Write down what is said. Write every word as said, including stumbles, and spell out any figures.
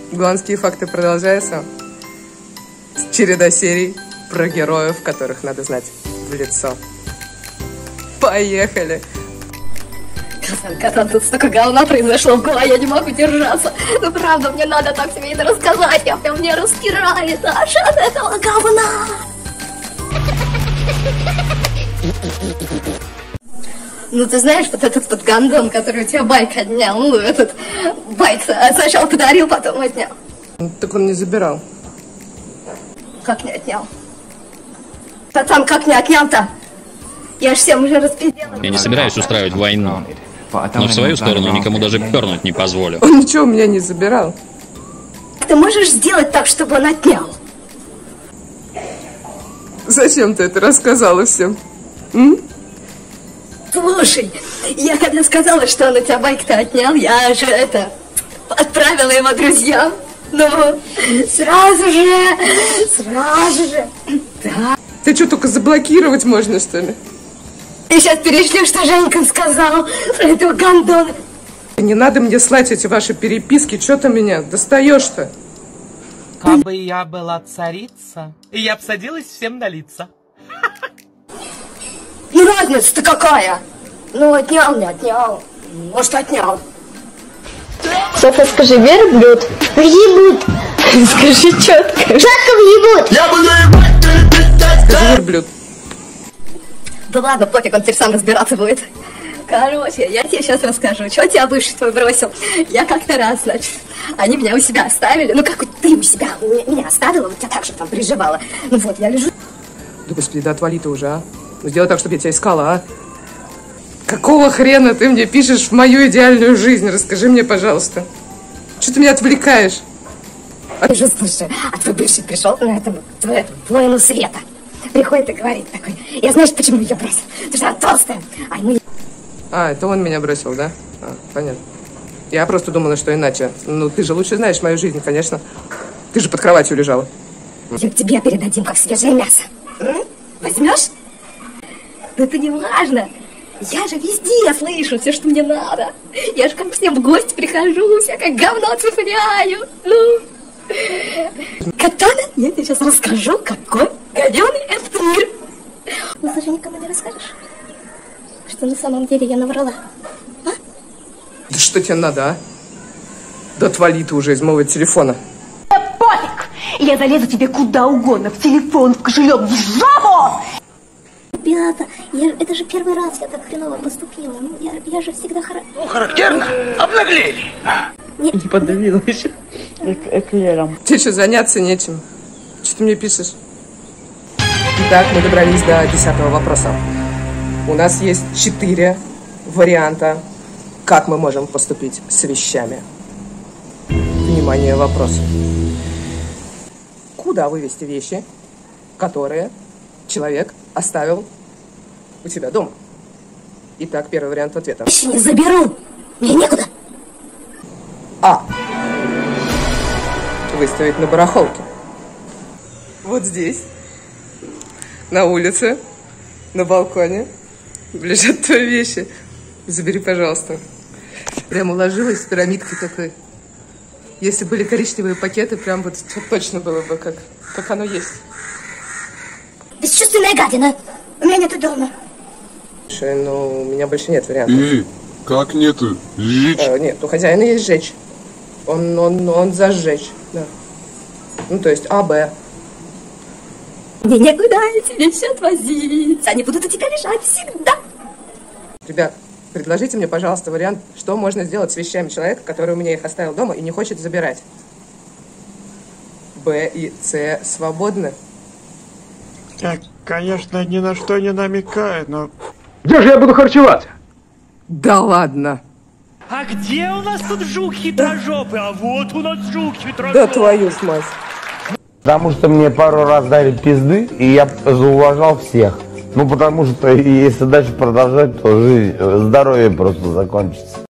Гуанские факты продолжаются. Череда серий про героев, которых надо знать в лицо. Поехали! Катан, тут столько говна произошло в голове, я не могу держаться. Ну правда, мне надо так тебе это рассказать, я прям мне распирает аж от этого говна. Ну ты знаешь, вот этот вот гандон, который у тебя байк отнял, ну этот байк сначала подарил, потом отнял. Так он не забирал. Как не отнял? Пацан, как не отнял-то? Я ж всем уже распределила. Я не собираюсь устраивать войну. Но в свою сторону никому даже пернуть не позволю. Он ничего у меня не забирал. Ты можешь сделать так, чтобы он отнял? Зачем ты это рассказала всем? М? Слушай, я когда сказала, что он у тебя байк-то отнял, я же это отправила его друзьям. Ну, сразу же, сразу же. Да. Ты что, только заблокировать можно, что ли? Ты сейчас перешлешь, что Женька сказал про этого гандона. Не надо мне слать эти ваши переписки, что ты меня достаешь-то? Кабы я была царица, я б садилась всем на лица. Ну разница-то какая? Ну отнял, не отнял. Может отнял. Софа, скажи, верблюд? Въебут. Скажи четко. Четко въебут. Я буду ебать. Скажи, верблюд. Да ладно, пофиг, он теперь сам разбираться будет. Короче, я тебе сейчас расскажу, что тебя бывший твой бросил. Я как-то раз, значит, они меня у себя оставили. Ну как ты у себя меня оставила, вот я так же там переживала. Ну вот, я лежу. Да господи, да отвали ты уже, а. Ну сделай так, чтобы я тебя искала, а. Какого хрена ты мне пишешь в мою идеальную жизнь? Расскажи мне, пожалуйста. Что ты меня отвлекаешь? Ты же слушай, а твой бывший пришел на эту твою воину света. Приходит и говорит такой, я знаешь, почему ее бросил? Потому что она толстая, а ему... А, это он меня бросил, да? А, понятно. Я просто думала, что иначе. Ну, ты же лучше знаешь мою жизнь, конечно. Ты же под кроватью лежала. Тебе передадим, как свежее мясо. М? Возьмешь? Да это не важно. Я же везде слышу все, что мне надо. Я же как всем в гости прихожу, всякое говно цепляю. Ну. Катана, я тебе сейчас расскажу, какой говёный этот мир. Ну, ты же никому не расскажешь, что на самом деле я наврала. А? Да что тебе надо, а? Да отвали ты уже из моего телефона. Да пофиг! Я залезу тебе куда угодно, в телефон, в кошелек, в жопу! Ребята, я, это же первый раз я так хреново поступила. Ну, я, я же всегда хорошо. Ну, характерно. Обнаглели. Не, Не подавила еще. Эклером. Тебе что, заняться нечем? Что ты мне пишешь? Итак, мы добрались до десятого вопроса. У нас есть четыре варианта, как мы можем поступить с вещами. Внимание, вопрос. Куда вывести вещи, которые человек оставил у тебя дома? Итак, первый вариант ответа. вещи не заберу. Мне некуда. А. Выставить на барахолке. Вот здесь, на улице, на балконе лежат твои вещи. Забери, пожалуйста. Прям уложилась в пирамидке такой. Если были коричневые пакеты, прям вот точно было бы, как, как оно есть. Бесчувственная гадина. У меня нету дома. Слушай, ну, у меня больше нет вариантов. Эй, как нету? Сжечь? А, нет, у хозяина есть сжечь. Он, он, он зажечь, да. Ну, то есть А, Б. Мне некуда эти вещи отвозить. Они будут у тебя лежать всегда. Ребят, предложите мне, пожалуйста, вариант, что можно сделать с вещами человека, который у меня их оставил дома и не хочет забирать. Б и С свободны? Я, конечно, ни на что не намекаю, но... Где же я буду харчеваться? Да ладно. А где у нас тут жук хитрожопый? А вот у нас жук хитрожопый. Да твою ж мать. Потому что мне пару раз дали пизды, и я зауважал всех. Ну, потому что если дальше продолжать, то жизнь, здоровье просто закончится.